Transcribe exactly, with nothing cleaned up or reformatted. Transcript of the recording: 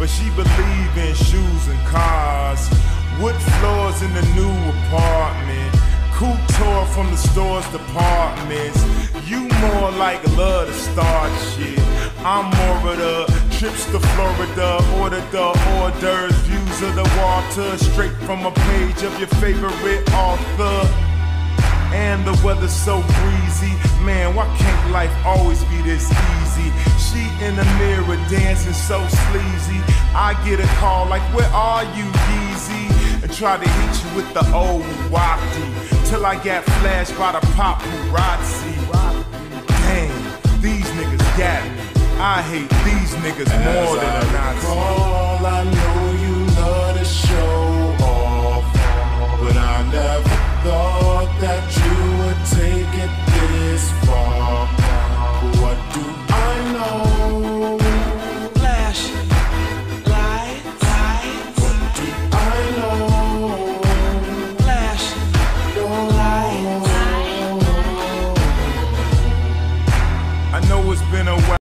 but she believe in shoes and cars. Wood floors in the new apartment. Coupe tour from the store's departments. You more like love to start shit. I'm more of the trips to Florida. Order the hors d'oeuvres, views of the water, straight from a page of your favorite author. And the weather's so breezy. Man, why can't life always be this easy? She in the mirror dancing so sleazy. I get a call like, where are you, Yeezy? And try to hit you with the old wafty, till I got flashed by the paparazzi. Damn, these niggas got me. I hate these niggas more than a Nazi. Call, I know you love to show off, but I never thought that you would take it this far. But what do I know? Flash, lights, lights. What do I know? Flash, lights. I know it's been a while.